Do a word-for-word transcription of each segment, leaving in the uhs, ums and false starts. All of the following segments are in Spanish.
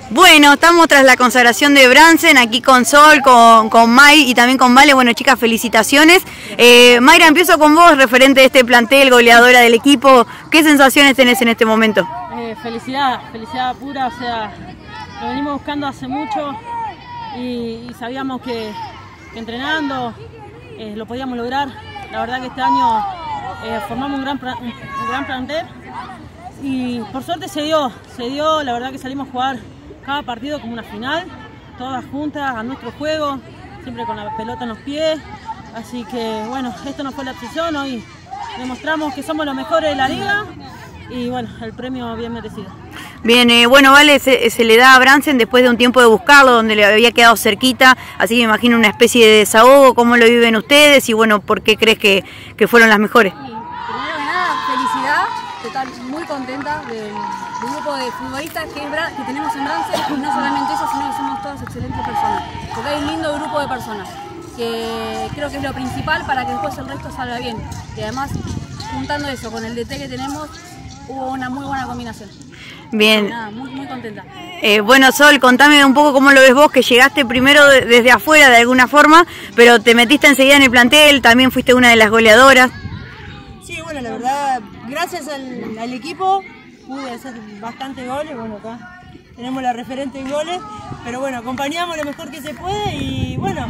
Bueno, estamos tras la consagración de Brandsen, aquí con Sol, con, con May y también con Vale. Bueno, chicas, felicitaciones. Eh, Mayra, empiezo con vos, referente de este plantel, goleadora del equipo. ¿Qué sensaciones tenés en este momento? Eh, felicidad, felicidad pura, o sea, lo venimos buscando hace mucho y, y sabíamos que, que entrenando eh, lo podíamos lograr. La verdad que este año eh, formamos un gran, un, un gran plantel y por suerte se dio, se dio, la verdad que salimos a jugar cada partido como una final, todas juntas a nuestro juego, siempre con la pelota en los pies, así que bueno, esto no fue la excepción, hoy demostramos que somos los mejores de la liga y bueno, el premio bien merecido. Bien, eh, bueno, Vale, se, se le da a Brandsen después de un tiempo de buscarlo, donde le había quedado cerquita, así que me imagino una especie de desahogo. ¿Cómo lo viven ustedes y bueno, por qué crees que, que fueron las mejores? Sí, primero que nada, felicidad, total, muy contenta del, del grupo de futbolistas que, es, que tenemos en Brandsen, y no solamente eso, sino que somos todas excelentes personas, porque hay un lindo grupo de personas, que creo que es lo principal para que después el resto salga bien, y además, juntando eso con el D T que tenemos, hubo una muy buena combinación. Bien. Nada, muy, muy contenta. Eh, bueno, Sol, contame un poco cómo lo ves vos, que llegaste primero de, desde afuera de alguna forma, pero te metiste enseguida en el plantel, también fuiste una de las goleadoras. Sí, bueno, la verdad, gracias al, al equipo pude hacer bastantes goles, bueno, acá tenemos la referente en goles, pero bueno, acompañamos lo mejor que se puede y bueno,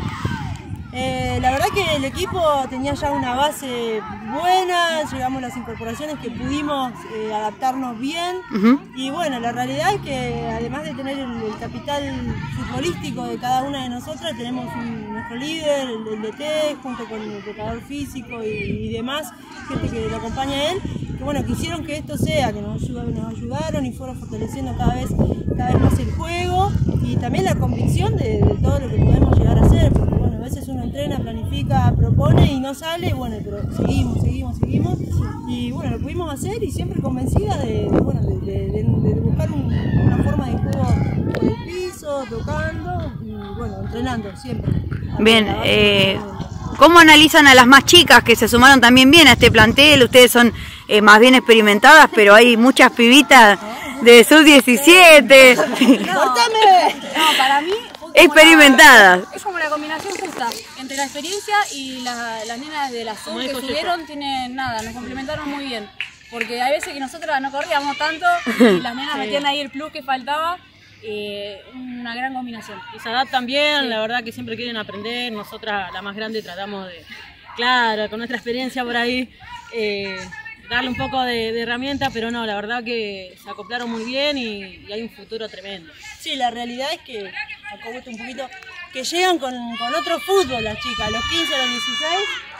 eh, la verdad que el equipo tenía ya una base buena, llegamos a las incorporaciones que pudimos eh, adaptarnos bien. Uh-huh. Y bueno, la realidad es que además de tener el, el capital futbolístico de cada una de nosotras, tenemos un, nuestro líder, el, el D T, junto con el preparador físico y, y demás, gente que lo acompaña a él, que bueno, quisieron que esto sea, que nos ayudaron, nos ayudaron y fueron fortaleciendo cada vez, cada vez más el juego y también la convicción de, de todo lo que podemos llegar a hacer, porque bueno, a veces uno entrena, planifica, propone y no sale, bueno, pero seguimos, seguimos, seguimos y bueno, lo pudimos hacer y siempre convencida de, de, bueno, de, de, de, de buscar un, una forma de juego por el piso, tocando y bueno, entrenando siempre. Bien, eh, ¿cómo analizan a las más chicas que se sumaron también bien a este plantel? Ustedes son eh, más bien experimentadas, pero hay muchas pibitas de sub diecisiete. No, no, para mí experimentadas. Una, es como la combinación justa entre la experiencia y la, las nenas de la sub que subieron, tienen nada, nos complementaron muy bien. Porque hay veces que nosotras no corríamos tanto y las nenas sí. metían ahí el plus que faltaba. Eh, una gran combinación. Y se adaptan bien, sí. La verdad que siempre quieren aprender. Nosotras, la más grande, tratamos de, claro, con nuestra experiencia por ahí, eh, darle un poco de, de herramienta, pero no, la verdad que se acoplaron muy bien y, y hay un futuro tremendo. Sí, la realidad es que, acogoto un poquito, que llegan con, con otro fútbol las chicas, a los quince, a los dieciséis,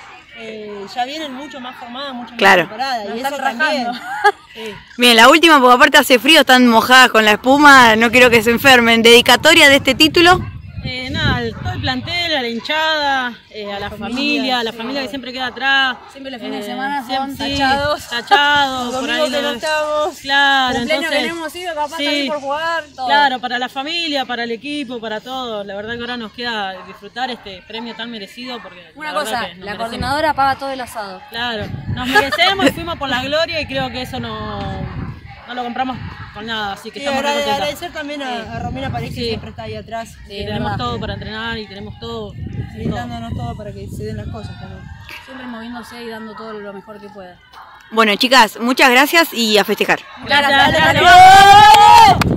eh, ya vienen mucho más formadas, mucho claro. más preparadas, y eso también. Sí. Bien, la última, porque aparte hace frío, están mojadas con la espuma, no quiero que se enfermen. ¿Dedicatoria de este título? Eh, nada, todo el plantel, a la hinchada, eh, a la familia, familia, a la familia que siempre queda atrás. Siempre los fines eh, de semana son siempre, tachados. Sí, tachados, por ahí que no estamos. Claro, entonces, que no hemos ido capaz sí, también por jugar, todo. Claro, para la familia, para el equipo, para todo. La verdad que ahora nos queda disfrutar este premio tan merecido porque una la cosa, la merecemos. Coordinadora paga todo el asado. Claro, nos merecemos y fuimos por la gloria y creo que eso no, no lo compramos con nada, así que sí, estamos agrade, contentas. agradecer también a, sí. a Romina París, que sí. siempre está ahí atrás. Sí, tenemos verdad. todo para entrenar y tenemos todo. Sí, dándonos todo para que se den las cosas también. Siempre moviéndose y dando todo lo mejor que pueda. Bueno, chicas, muchas gracias y a festejar. Gracias. Gracias. Gracias.